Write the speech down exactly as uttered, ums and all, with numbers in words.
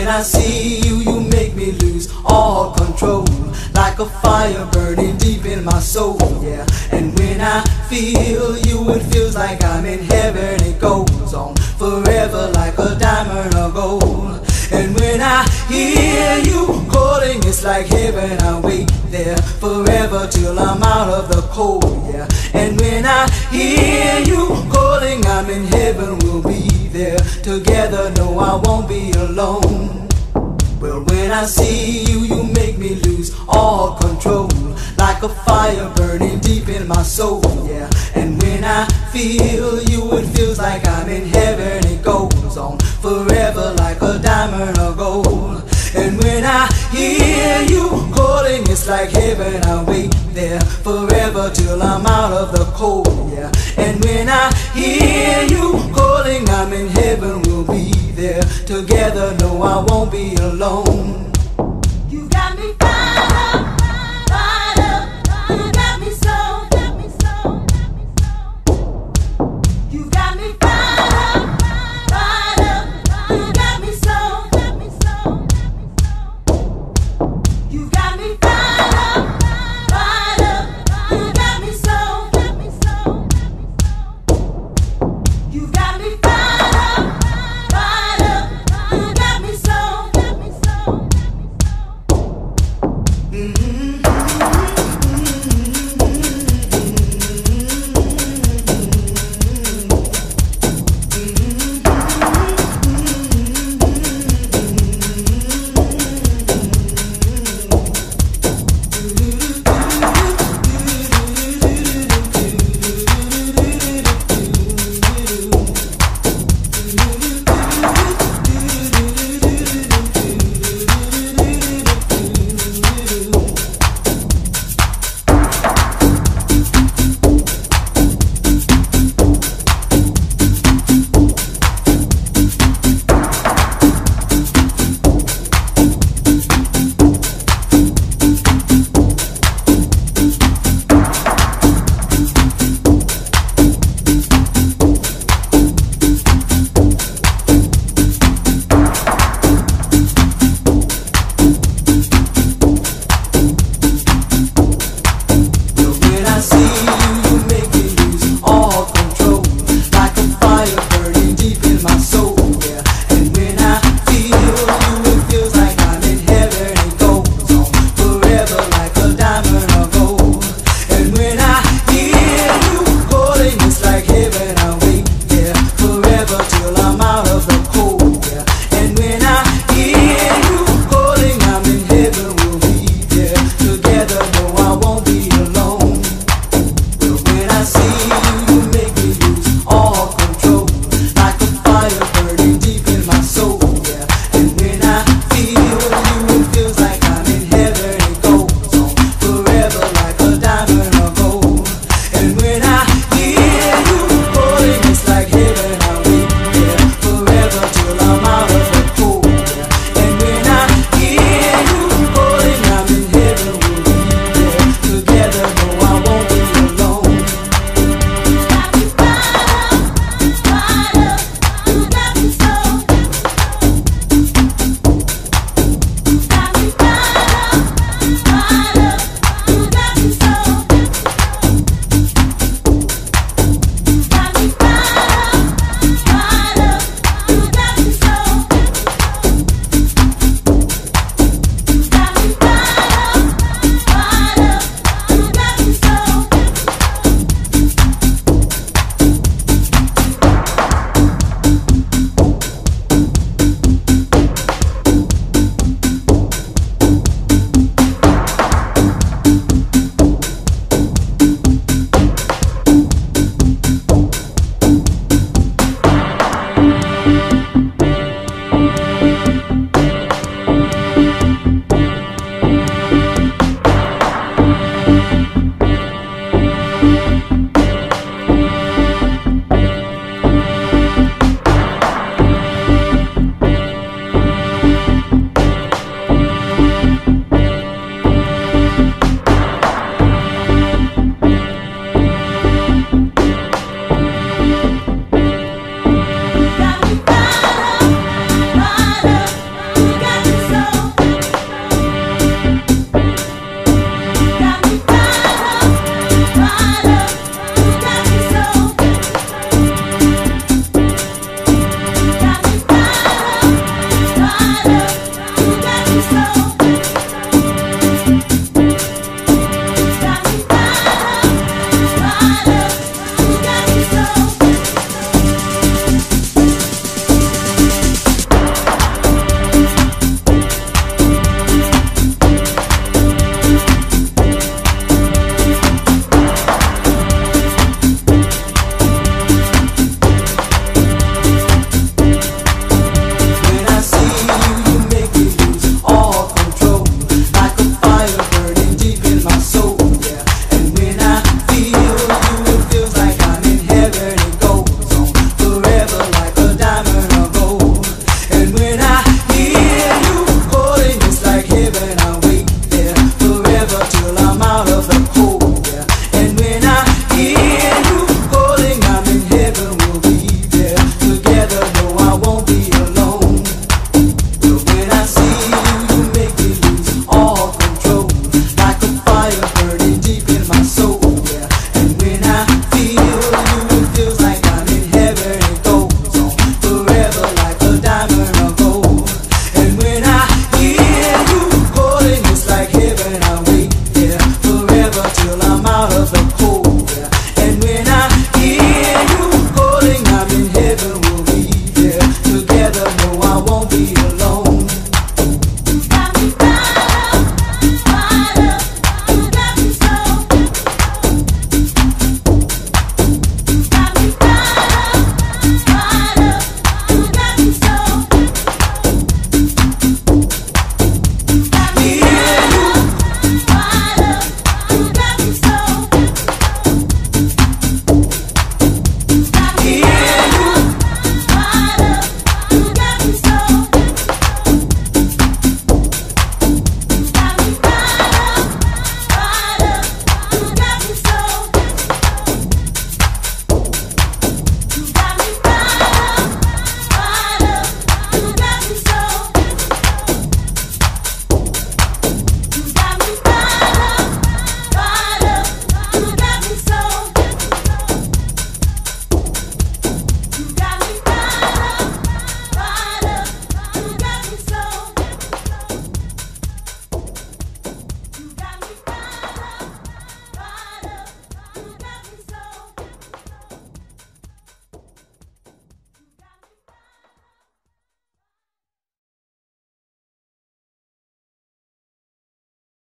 I see you, you make me lose all control, like a fire burning deep in my soul, yeah. And when I feel you, it feels like I'm in heaven. It goes on forever like a diamond or gold. And when I hear you calling, it's like heaven. I wait there forever till I'm out of the cold, yeah. And when I hear you calling, I'm in heaven. We'll be there together, no, I won't be alone. Well, when I see you, you make me lose all control, like a fire burning deep in my soul, yeah. And when I feel you, it feels like I'm in heaven. It goes on forever like a diamond or gold. And when I hear you calling, it's like heaven. I wait there forever till I'm out of the cold, yeah. And when I hear you calling, I'm in heaven. We'll be there together, no, I won't be alone.